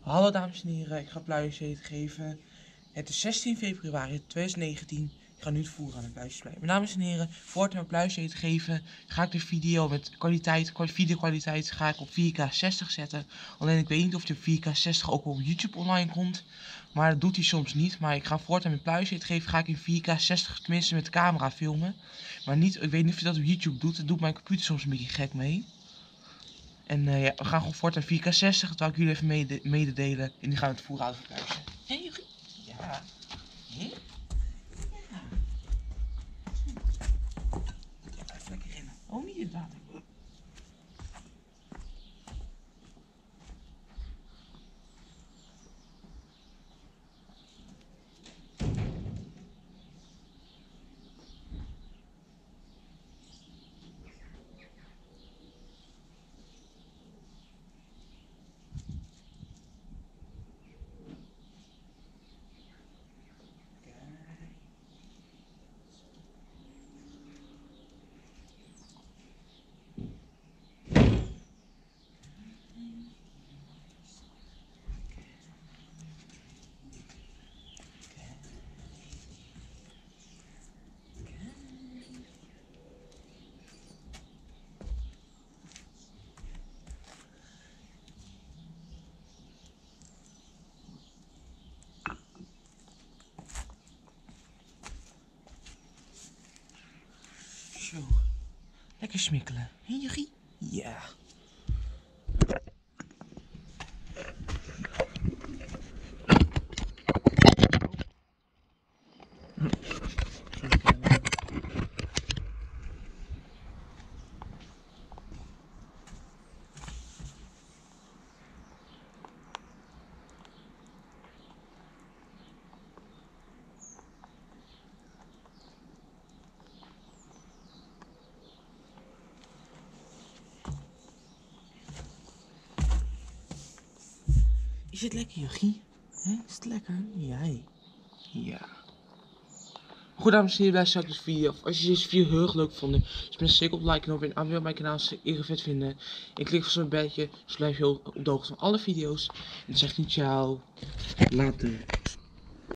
Hallo dames en heren, ik ga pluisjes eten geven. Het is 16 februari 2019. Ik ga nu het voeren aan het pluisjesplein. Mijn dames en heren, voordat we een pluisje eten geven, ga ik de video met videokwaliteit ga ik op 4K 60 zetten. Alleen ik weet niet of de 4K 60 ook op YouTube online komt. Maar dat doet hij soms niet. Maar ik ga voortaan mijn pluisje eten geven, ga ik in 4K 60 tenminste met de camera filmen. Maar niet, ik weet niet of je dat op YouTube doet. Dat doet mijn computer soms een beetje gek mee. En ja, we gaan gewoon voortaan 4K 60, dat wil ik jullie even mededelen. En die gaan we het voeren aan het pluisje. Hé, Jurrie? Ja. Hé? Ja. Ja, blijf lekker rennen. Oh, niet in het water. Zo. Lekker smikkelen. Hé, Jurrie? Ja. Is het lekker, Jurrie? Is het lekker? Jij? Ja. Goed, dames en heren, blijf straks deze video. Als je deze video heel erg leuk vond, dus met een steek op like en op en abonneer op mijn kanaal als je het vet vinden. En klik op zo'n belletje, dus blijf je op de hoogte van alle video's. En dan zeg ik nu ciao. Later.